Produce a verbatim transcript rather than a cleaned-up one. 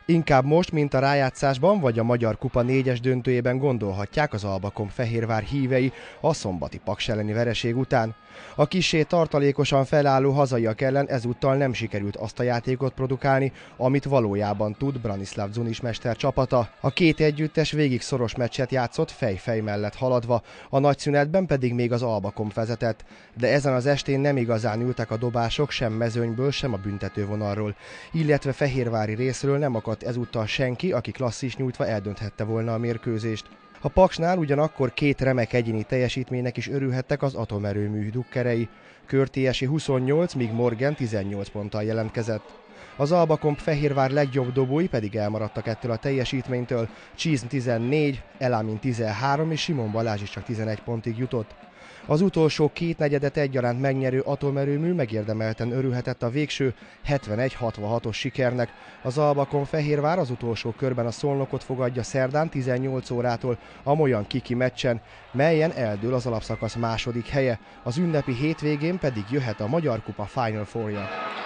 Inkább most, mint a rájátszásban vagy a Magyar Kupa négyes döntőjében gondolhatják az Albakom Fehérvár hívei a szombati Paks elleni vereség után. A kissé tartalékosan felálló hazaiak ellen ezúttal nem sikerült azt a játékot produkálni, amit valójában tud Branislav Zunis mester csapata. A két együttes végig szoros meccset játszott fej-fej mellett haladva, a nagyszünetben pedig még az Albakom vezetett. De ezen az estén nem igazán ültek a dobások sem mezőnyből, sem a büntetővonalról, illetve fehérvári részről nem akadt ezúttal senki, aki klasszis nyújtva eldönthette volna a mérkőzést. A Paksnál ugyanakkor két remek egyéni teljesítménynek is örülhettek az atomerőmű drukkerei. Körtélyesi huszonnyolc, míg Morgan tizennyolc ponttal jelentkezett. Az Albakom Fehérvár legjobb dobói pedig elmaradtak ettől a teljesítménytől. Csizm tizennégy, Elamin tizenhárom és Simon Balázs is csak tizenegy pontig jutott. Az utolsó két negyedet egyaránt megnyerő atomerőmű megérdemelten örülhetett a végső hetvenegy hatvanhatos sikernek. Az Albakom Fehérvár az utolsó körben a Szolnokot fogadja szerdán tizennyolc órától a Molyan Kiki meccsen, melyen eldől az alapszakasz második helye. Az ünnepi hétvégén pedig jöhet a Magyar Kupa Final Four-ja.